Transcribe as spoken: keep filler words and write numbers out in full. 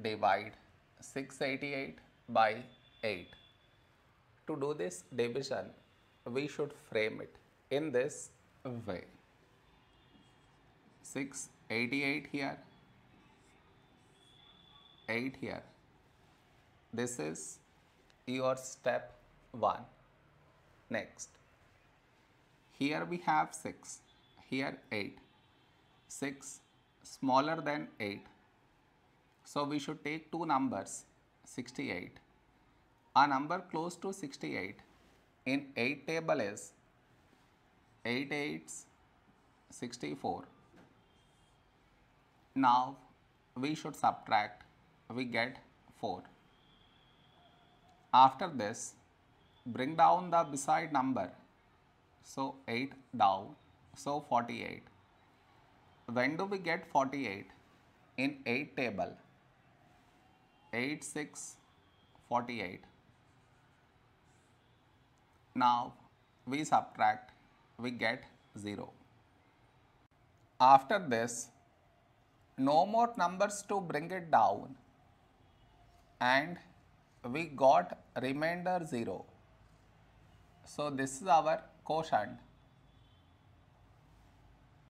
divide six hundred eighty-eight by eight. To do this division, we should frame it in this way. six hundred eighty-eight here, eight here. This is your step one. Next, here we have six, here eight. six smaller than eight. So we should take two numbers, sixty-eight. A number close to sixty-eight in eight table is eight eights, sixty-four. Now we should subtract, we get four. After this, bring down the beside number, so eight down, so forty-eight. When do we get forty-eight? In eight table, eight, six, forty-eight. Now we subtract, we get zero. After this, no more numbers to bring it down, and we got remainder zero. So this is our quotient.